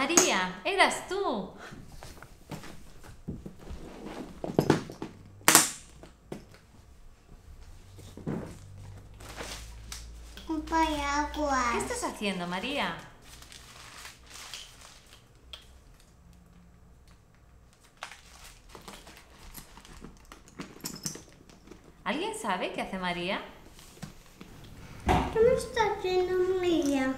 María, eras tú. Un paraguas. ¿Qué estás haciendo, María? ¿Alguien sabe qué hace María? ¿Qué me está haciendo María?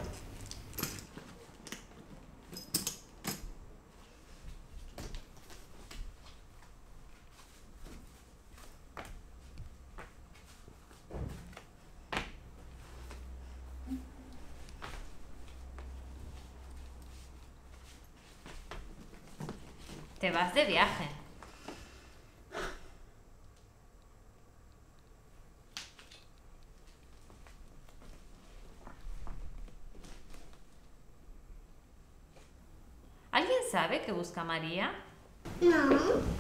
Te vas de viaje. ¿Alguien sabe qué busca María? No.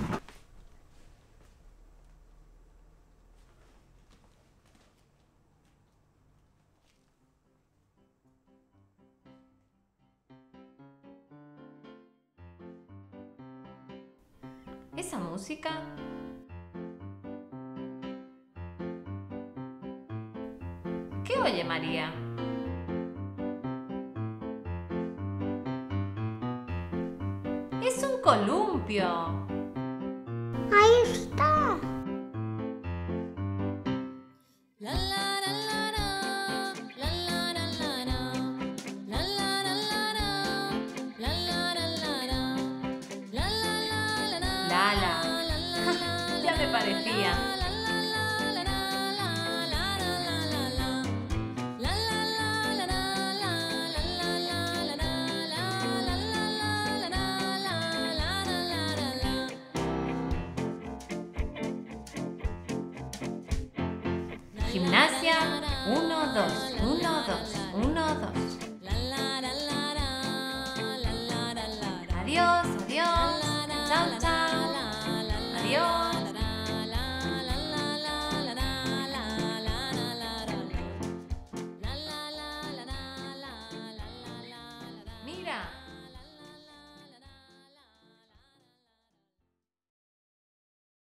¿Esa música? ¿Qué oye María? ¡Es un columpio! Ahí está. Lala. Ya me parecía. Gimnasia, 1, 2, 1, 2, 1, 2.